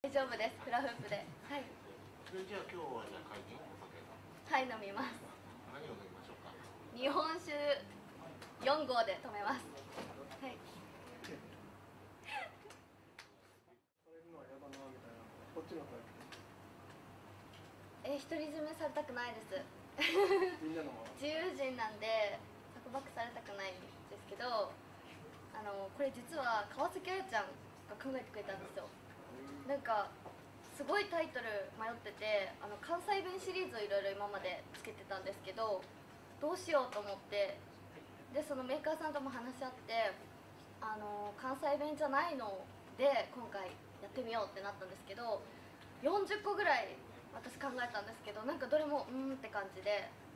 大丈夫です。フラフープで。はい。 それじゃあ今日はじゃあ会議お酒はい、飲みます。 何を飲みましょうか。 日本酒4号で止めます。はい。独り占めされたくないです。 みんなのも自由人なんで束縛されたくないんですけど、これ実は川崎彩ちゃんが考えてくれたんですよ。なんかすごいタイトル迷ってて、関西弁シリーズをいろいろ今までつけてたんですけど、どうしようと思って、でそのメーカーさんとも話し合って、関西弁じゃないので今回やってみようってなったんですけど、40個ぐらい私考えたんですけど、なんかどれもって感じで、